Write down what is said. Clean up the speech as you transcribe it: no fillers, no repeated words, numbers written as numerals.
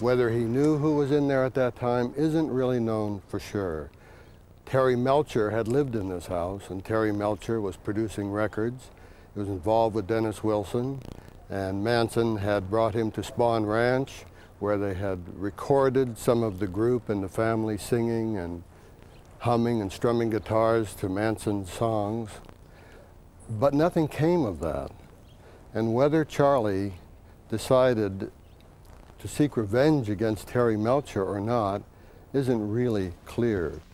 Whether he knew who was in there at that time isn't really known for sure. Terry Melcher had lived in this house, and Terry Melcher was producing records. He was involved with Dennis Wilson, and Manson had brought him to Spahn Ranch, where they had recorded some of the group and the family singing and humming and strumming guitars to Manson's songs. But nothing came of that. And whether Charlie decided to seek revenge against Terry Melcher or not isn't really clear.